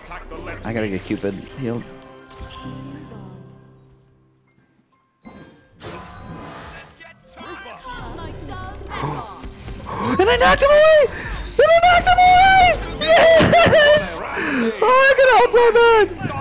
I gotta get Cupid healed. And I knocked him away! And I knocked him away! Yes! Oh, I got out so bad!